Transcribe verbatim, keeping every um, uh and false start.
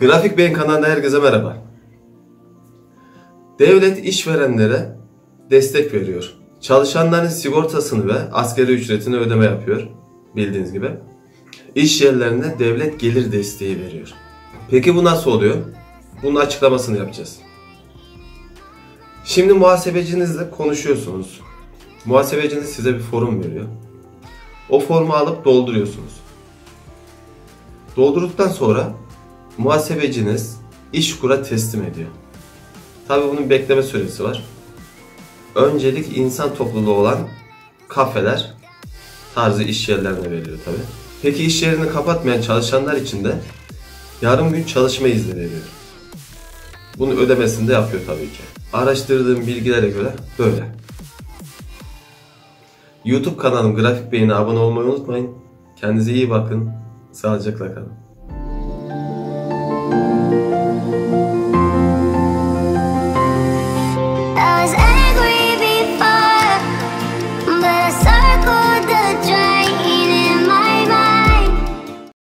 Grafik Beyin kanalında herkese merhaba. Devlet işverenlere destek veriyor. Çalışanların sigortasını ve asgari ücretini ödeme yapıyor. Bildiğiniz gibi. İş yerlerine devlet gelir desteği veriyor. Peki bu nasıl oluyor? Bunun açıklamasını yapacağız. Şimdi muhasebecinizle konuşuyorsunuz. Muhasebeciniz size bir form veriyor. O formu alıp dolduruyorsunuz. Doldurduktan sonra muhasebeciniz İşkur'a teslim ediyor. Tabii bunun bekleme süresi var. Öncelik insan topluluğu olan kafeler tarzı iş yerlerine veriliyor tabii. Peki iş yerini kapatmayan çalışanlar için de yarım gün çalışma izni veriyor. Bunu ödemesini de yapıyor tabii ki. Araştırdığım bilgilere göre böyle. YouTube kanalım Grafik Beyin'e abone olmayı unutmayın. Kendinize iyi bakın. Sağlıcakla kalın.